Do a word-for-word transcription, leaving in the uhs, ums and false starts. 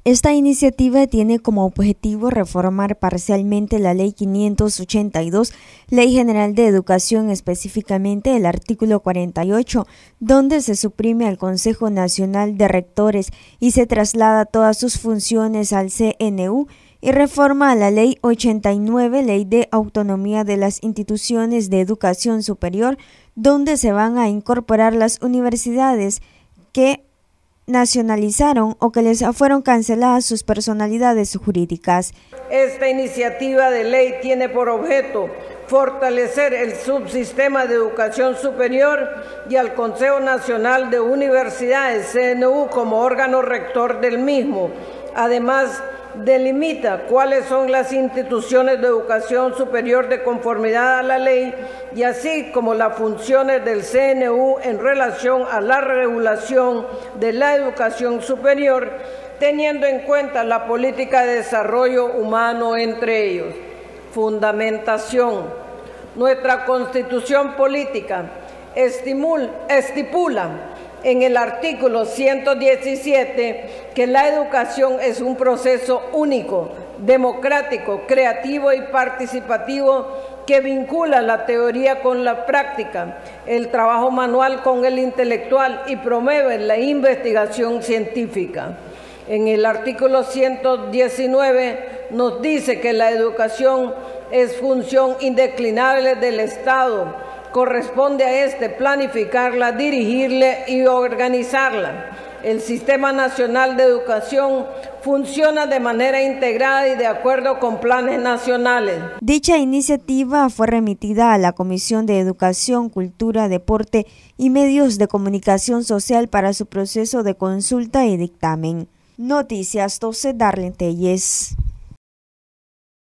Esta iniciativa tiene como objetivo reformar parcialmente la Ley quinientos ochenta y dos, Ley General de Educación, específicamente el artículo cuarenta y ocho, donde se suprime al Consejo Nacional de Rectores y se traslada todas sus funciones al C N U, y reforma a la Ley ochenta y nueve, Ley de Autonomía de las Instituciones de Educación Superior, donde se van a incorporar las universidades que nacionalizaron o que les fueron canceladas sus personalidades jurídicas. Esta iniciativa de ley tiene por objeto fortalecer el subsistema de educación superior y al Consejo Nacional de Universidades, C N U, como órgano rector del mismo. Además, delimita cuáles son las instituciones de educación superior de conformidad a la ley y así como las funciones del C N U en relación a la regulación de la educación superior, teniendo en cuenta la política de desarrollo humano entre ellos. Fundamentación. Nuestra Constitución Política estimula, estipula en el artículo ciento diecisiete que la educación es un proceso único, democrático, creativo y participativo que vincula la teoría con la práctica, el trabajo manual con el intelectual y promueve la investigación científica. En el artículo ciento diecinueve nos dice que la educación es función indeclinable del Estado. Corresponde a este planificarla, dirigirla y organizarla. El Sistema Nacional de Educación funciona de manera integrada y de acuerdo con planes nacionales. Dicha iniciativa fue remitida a la Comisión de Educación, Cultura, Deporte y Medios de Comunicación Social para su proceso de consulta y dictamen. Noticias doce, Darlene Telles.